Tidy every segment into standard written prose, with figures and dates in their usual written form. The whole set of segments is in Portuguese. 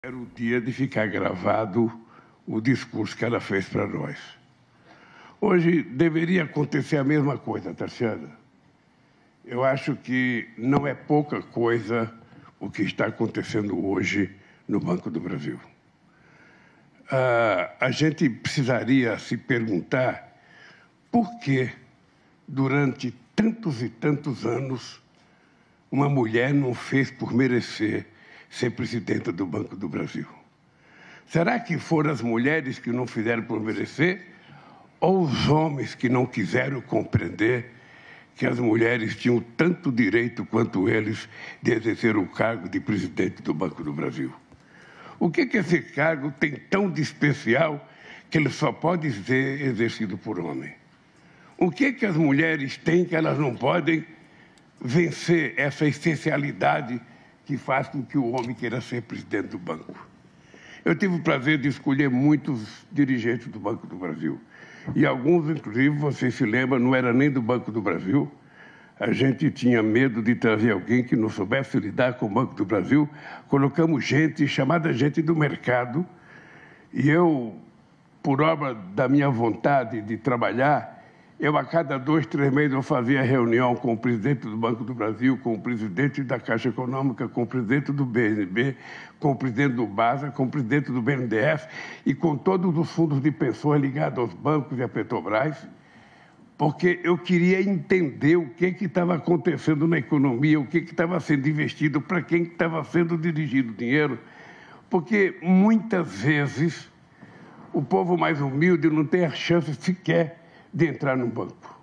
Era o dia de ficar gravado o discurso que ela fez para nós. Hoje deveria acontecer a mesma coisa, Tarciana. Eu acho que não é pouca coisa o que está acontecendo hoje no Banco do Brasil. A gente precisaria se perguntar por que, durante tantos e tantos anos, uma mulher não fez por merecer ser presidenta do Banco do Brasil. Será que foram as mulheres que não fizeram por merecer ou os homens que não quiseram compreender que as mulheres tinham tanto direito quanto eles de exercer o cargo de presidente do Banco do Brasil? O que esse cargo tem tão de especial que ele só pode ser exercido por homem? O que as mulheres têm que elas não podem vencer essa essencialidade que faz com que o homem queira ser presidente do banco? Eu tive o prazer de escolher muitos dirigentes do Banco do Brasil. E alguns, inclusive, vocês se lembram, não era nem do Banco do Brasil. A gente tinha medo de trazer alguém que não soubesse lidar com o Banco do Brasil. Colocamos gente, chamada gente do mercado. E eu, por obra da minha vontade de trabalhar, eu, a cada 2, 3 meses, eu fazia reunião com o presidente do Banco do Brasil, com o presidente da Caixa Econômica, com o presidente do BNB, com o presidente do BASA, com o presidente do BNDES e com todos os fundos de pensões ligados aos bancos e à Petrobras, porque eu queria entender o que estava acontecendo na economia, o que estava sendo investido, para quem estava sendo dirigido o dinheiro, porque muitas vezes o povo mais humilde não tem a chance sequer de entrar no banco.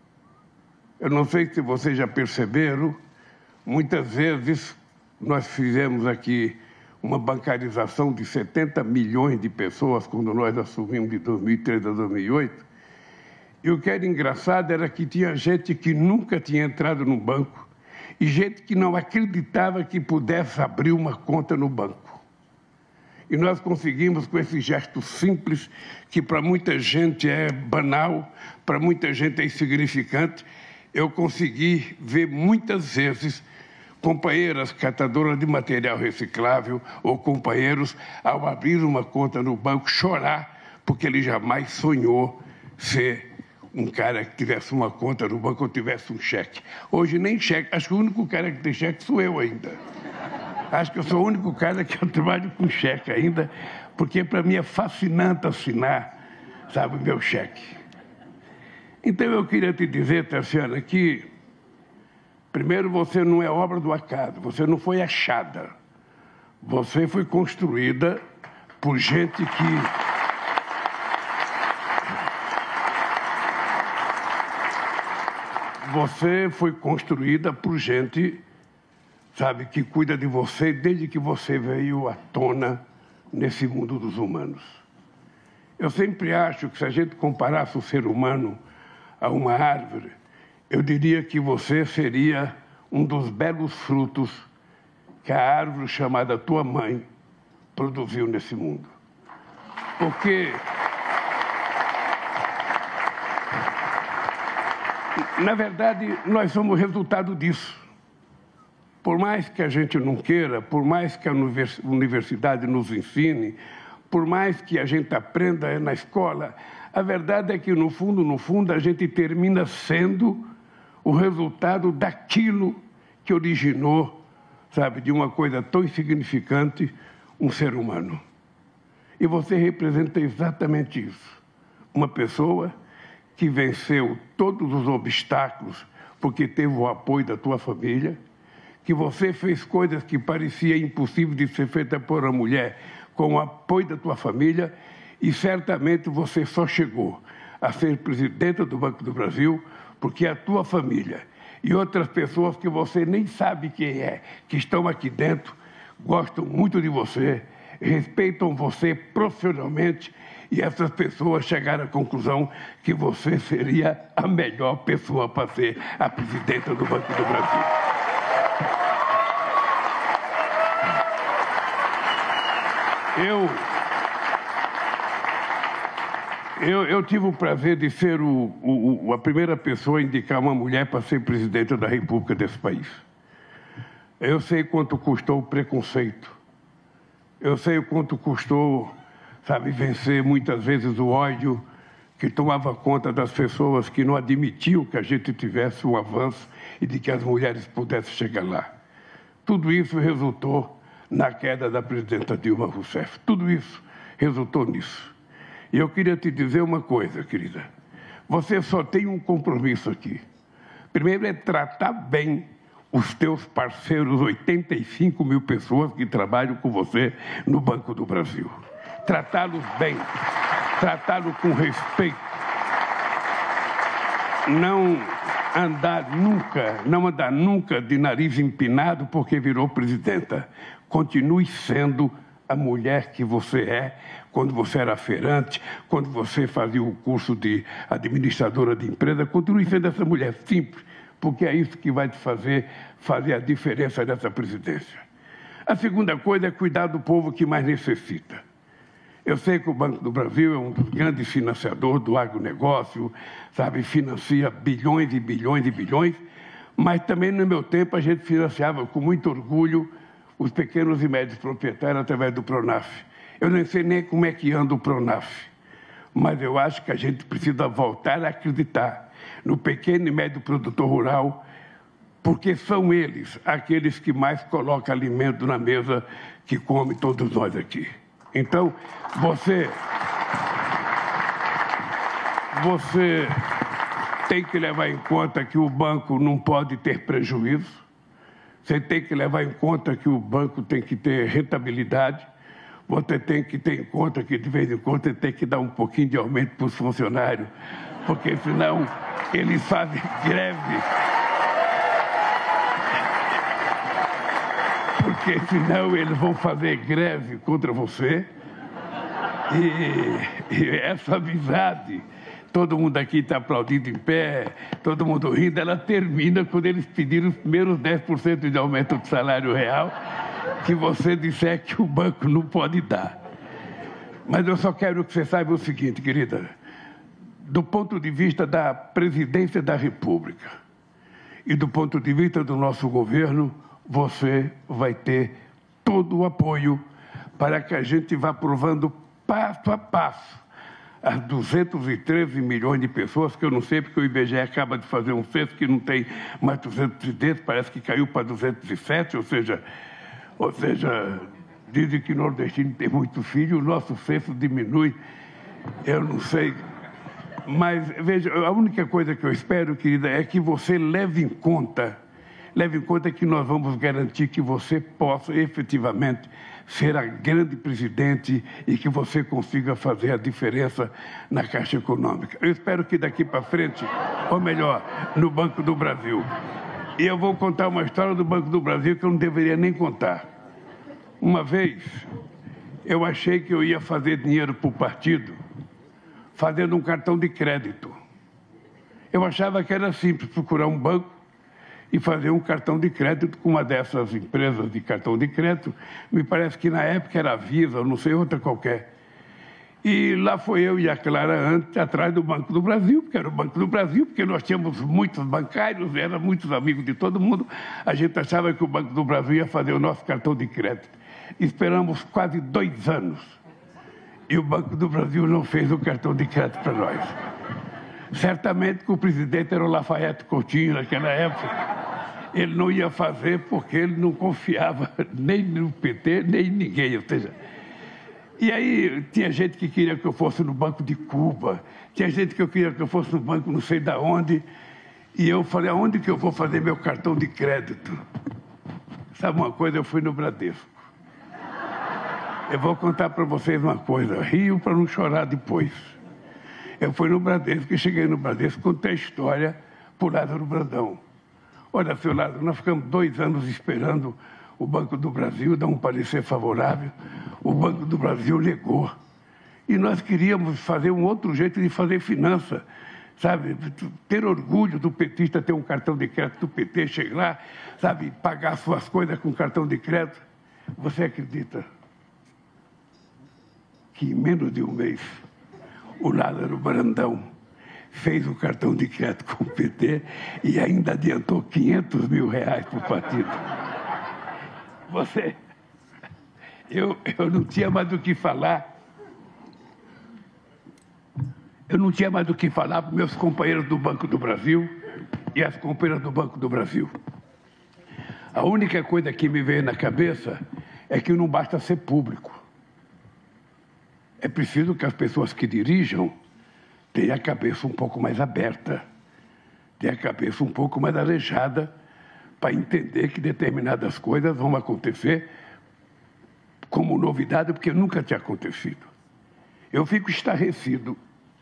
Eu não sei se vocês já perceberam, muitas vezes nós fizemos aqui uma bancarização de 70 milhões de pessoas quando nós assumimos de 2003 a 2008, e o que era engraçado era que tinha gente que nunca tinha entrado no banco e gente que não acreditava que pudesse abrir uma conta no banco. E nós conseguimos, com esse gesto simples, que para muita gente é banal, para muita gente é insignificante, eu consegui ver muitas vezes companheiras catadoras de material reciclável ou companheiros, ao abrir uma conta no banco, chorar, porque ele jamais sonhou ser um cara que tivesse uma conta no banco ou tivesse um cheque. Hoje nem cheque, acho que o único cara que tem cheque sou eu ainda. Acho que eu sou o único cara que eu trabalho com cheque ainda, porque para mim é fascinante assinar, sabe, o meu cheque. Então eu queria te dizer, Tarciana, que primeiro você não é obra do acaso, você não foi achada. Você foi construída por gente que... Você foi construída por gente, sabe, que cuida de você desde que você veio à tona nesse mundo dos humanos. Eu sempre acho que se a gente comparasse o ser humano a uma árvore, eu diria que você seria um dos belos frutos que a árvore chamada tua mãe produziu nesse mundo. Porque, na verdade, nós somos resultado disso. Por mais que a gente não queira, por mais que a universidade nos ensine, por mais que a gente aprenda na escola, a verdade é que, no fundo, a gente termina sendo o resultado daquilo que originou, sabe, de uma coisa tão insignificante, um ser humano. E você representa exatamente isso. Uma pessoa que venceu todos os obstáculos porque teve o apoio da tua família, que você fez coisas que pareciam impossíveis de ser feitas por uma mulher com o apoio da tua família, e certamente você só chegou a ser presidenta do Banco do Brasil porque a tua família e outras pessoas que você nem sabe quem é, que estão aqui dentro, gostam muito de você, respeitam você profissionalmente, e essas pessoas chegaram à conclusão que você seria a melhor pessoa para ser a presidenta do Banco do Brasil. Eu tive o prazer de ser a primeira pessoa a indicar uma mulher para ser presidenta da República desse país. Eu sei quanto custou o preconceito Eu sei o quanto custou, sabe, vencer muitas vezes o ódio que tomava conta das pessoas que não admitiam que a gente tivesse um avanço e de que as mulheres pudessem chegar lá. Tudo isso resultou na queda da presidenta Dilma Rousseff. Tudo isso resultou nisso. E eu queria te dizer uma coisa, querida. Você só tem um compromisso aqui. Primeiro é tratar bem os teus parceiros, 85 mil pessoas que trabalham com você no Banco do Brasil. Tratá-los bem, tratá-los com respeito. Não andar nunca de nariz empinado porque virou presidenta. Continue sendo a mulher que você é quando você era feirante, quando você fazia o curso de administradora de empresa. Continue sendo essa mulher simples, porque é isso que vai te fazer a diferença nessa presidência. A segunda coisa é cuidar do povo que mais necessita. Eu sei que o Banco do Brasil é um dos grandes financiadores do agronegócio, sabe, financia bilhões e bilhões e bilhões, mas também no meu tempo a gente financiava com muito orgulho os pequenos e médios proprietários através do Pronaf. Eu não sei nem como é que anda o Pronaf, mas eu acho que a gente precisa voltar a acreditar no pequeno e médio produtor rural, porque são eles aqueles que mais colocam alimento na mesa que come todos nós aqui. Então, você tem que levar em conta que o banco não pode ter prejuízo, você tem que levar em conta que o banco tem que ter rentabilidade, você tem que ter em conta que, de vez em quando, você tem que dar um pouquinho de aumento para os funcionários, porque senão eles fazem greve. Porque senão eles vão fazer greve contra você. E essa amizade, todo mundo aqui está aplaudindo em pé, todo mundo rindo, ela termina quando eles pedirem os primeiros 10% de aumento do salário real, que você disser que o banco não pode dar. Mas eu só quero que você saiba o seguinte, querida, do ponto de vista da presidência da República e do ponto de vista do nosso governo, você vai ter todo o apoio para que a gente vá provando passo a passo as 213 milhões de pessoas, que eu não sei porque o IBGE acaba de fazer um censo que não tem mais 210, parece que caiu para 207, ou seja, dizem que o nordestino tem muito filho, o nosso censo diminui, eu não sei. Mas, veja, a única coisa que eu espero, querida, é que você leve em conta que nós vamos garantir que você possa efetivamente ser a grande presidente e que você consiga fazer a diferença na Caixa Econômica. Eu espero que daqui para frente, ou melhor, no Banco do Brasil. E eu vou contar uma história do Banco do Brasil que eu não deveria nem contar. Uma vez, eu achei que eu ia fazer dinheiro para o partido fazendo um cartão de crédito. Eu achava que era simples procurar um banco e fazer um cartão de crédito com uma dessas empresas de cartão de crédito. Me parece que na época era a Visa, não sei, outra qualquer. E lá foi eu e a Clara antes, atrás do Banco do Brasil, porque era o Banco do Brasil, porque nós tínhamos muitos bancários, eram muitos amigos de todo mundo. A gente achava que o Banco do Brasil ia fazer o nosso cartão de crédito. Esperamos quase 2 anos. E o Banco do Brasil não fez o cartão de crédito para nós. Certamente que o presidente era o Lafayette Coutinho naquela época. Ele não ia fazer porque ele não confiava nem no PT, nem em ninguém. Ou seja, e aí tinha gente que queria que eu fosse no Banco de Cuba, tinha gente que queria que eu fosse no banco não sei de onde. E eu falei, aonde que eu vou fazer meu cartão de crédito? Sabe uma coisa? Eu fui no Bradesco. Eu vou contar para vocês uma coisa, rio para não chorar depois. Eu fui no Bradesco e cheguei no Bradesco, contei a história por Lázaro Brandão. Olha, seu Lázaro, nós ficamos 2 anos esperando o Banco do Brasil dar um parecer favorável. O Banco do Brasil negou. E nós queríamos fazer um outro jeito de fazer finança, sabe? Ter orgulho do petista ter um cartão de crédito do PT, chegar lá, sabe? Pagar suas coisas com cartão de crédito. Você acredita que em menos de um mês o Lázaro Brandão fez o cartão de crédito com o PT e ainda adiantou 500 mil reais para o partido? eu não tinha mais do que falar. Eu não tinha mais do que falar para meus companheiros do Banco do Brasil e as companheiras do Banco do Brasil. A única coisa que me veio na cabeça é que não basta ser público. É preciso que as pessoas que dirijam tenham a cabeça um pouco mais aberta, tenham a cabeça um pouco mais arejada, para entender que determinadas coisas vão acontecer como novidade, porque nunca tinha acontecido. Eu fico estarrecido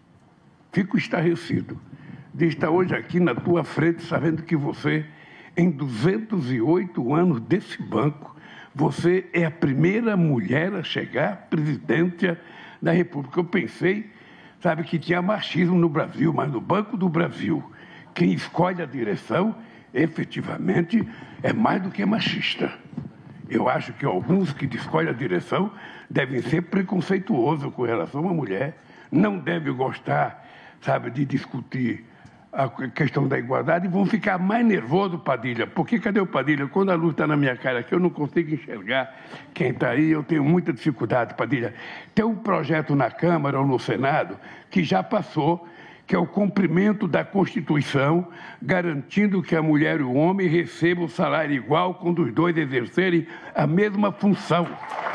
de estar hoje aqui na tua frente, sabendo que você, em 208 anos desse banco, você é a primeira mulher a chegar à presidência da República. Eu pensei, sabe, que tinha machismo no Brasil, mas no Banco do Brasil, quem escolhe a direção, efetivamente, é mais do que machista. Eu acho que alguns que escolhem a direção devem ser preconceituosos com relação à mulher, não devem gostar, sabe, de discutir a questão da igualdade e vão ficar mais nervosos, Padilha. Porque cadê o Padilha? Quando a luz está na minha cara aqui, eu não consigo enxergar quem está aí, eu tenho muita dificuldade, Padilha. Tem um projeto na Câmara ou no Senado que já passou, que é o cumprimento da Constituição, garantindo que a mulher e o homem recebam o salário igual quando os dois exercerem a mesma função.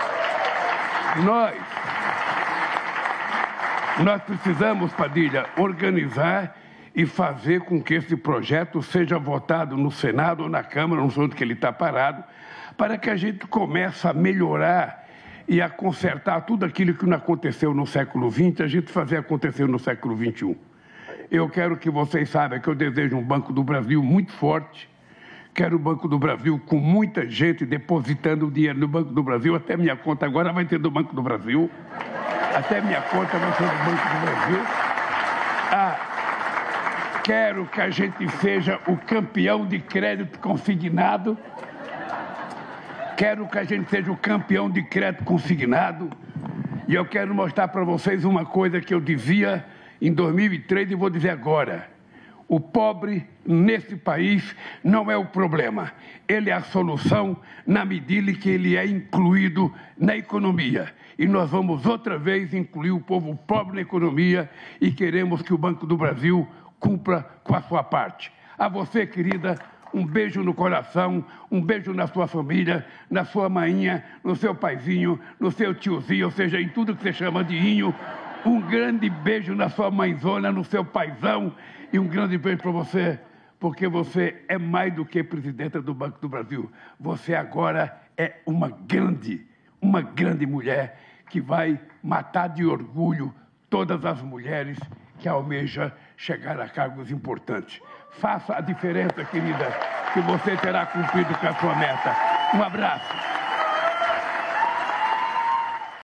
Nós precisamos, Padilha, organizar e fazer com que esse projeto seja votado no Senado ou na Câmara, não sei onde que ele está parado, para que a gente comece a melhorar e a consertar tudo aquilo que não aconteceu no século XX, a gente fazer acontecer no século XXI. Eu quero que vocês saibam que eu desejo um Banco do Brasil muito forte, quero o Banco do Brasil com muita gente depositando dinheiro no Banco do Brasil, até minha conta agora vai ter do Banco do Brasil. Até minha conta vai ser do Banco do Brasil. Quero que a gente seja o campeão de crédito consignado. Quero que a gente seja o campeão de crédito consignado. E eu quero mostrar para vocês uma coisa que eu dizia em 2003 e vou dizer agora. O pobre, nesse país, não é o problema. Ele é a solução na medida em que ele é incluído na economia. E nós vamos outra vez incluir o povo pobre na economia e queremos que o Banco do Brasil cumpra com a sua parte. A você, querida, um beijo no coração, um beijo na sua família, na sua mainha, no seu paizinho, no seu tiozinho, ou seja, em tudo que você chama de inho. Um grande beijo na sua mãezona, no seu paizão, e um grande beijo para você, porque você é mais do que presidenta do Banco do Brasil. Você agora é uma grande mulher que vai matar de orgulho todas as mulheres que almejam chegar a cargos importantes. Faça a diferença, querida, que você terá cumprido com a sua meta. Um abraço.